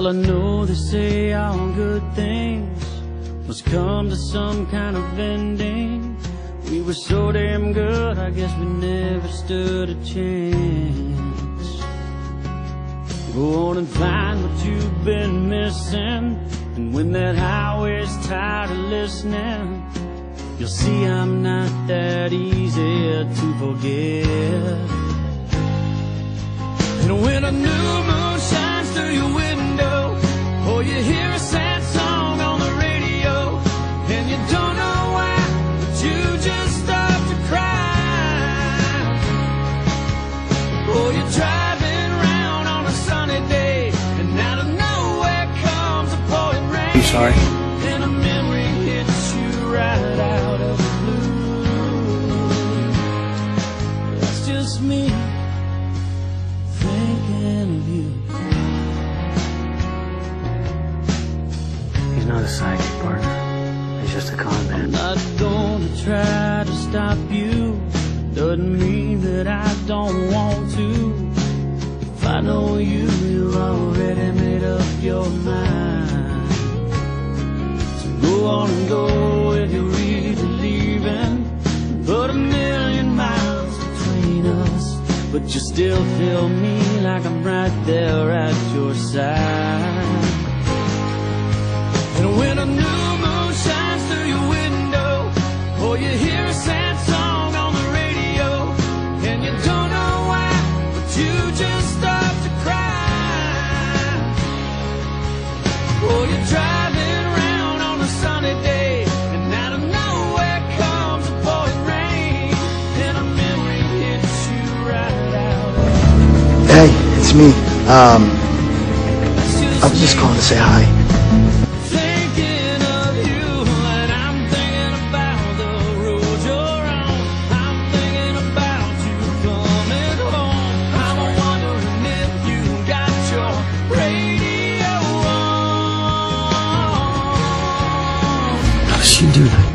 Well, I know they say all good things must come to some kind of ending. We were so damn good, I guess we never stood a chance. Go on and find what you've been missing, and when that highway's tired of listening, you'll see I'm not that easy to forget. And when a new moon shines through your window, or you hear a sad song on the radio, and you don't know why, but you just start to cry. Or you're driving around on a sunny day, and out of nowhere comes a pouring rain. I'm sorry. And a memory hits you right out of the blue. That's just me thinking of you. He's not a psychic, partner. He's just a con man. I'm not gonna try to stop you. Doesn't mean that I don't want to. If I know you, you've already made up your mind. So go on and go if you're really leaving. Put a million miles between us, but you still feel me like I'm right there at your side. And when a new moon shines through your window, or you hear a sad song on the radio, and you don't know why, but you just start to cry. Or you're driving around on a sunny day, and out of nowhere comes a pouring rain, and a memory hits you right out of. Hey, it's me. I was just calling to say hi. Thinking of you, and I'm thinking about the road you're on. I'm thinking about you coming home. I'm wondering if you got your radio on. How does she do that?